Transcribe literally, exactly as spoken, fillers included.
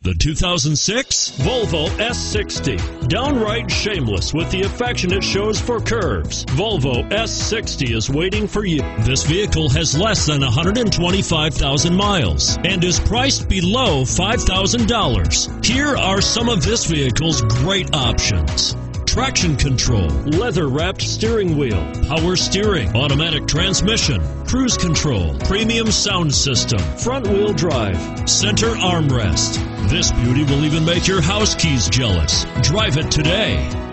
The two thousand six Volvo S sixty. Downright shameless with the affection it shows for curves. Volvo S sixty is waiting for you. This vehicle has less than one hundred twenty-five thousand miles and is priced below five thousand dollars. Here are some of this vehicle's great options: traction control, leather-wrapped steering wheel, power steering, automatic transmission, cruise control, premium sound system, front-wheel drive, center armrest. This beauty will even make your house keys jealous. Drive it today.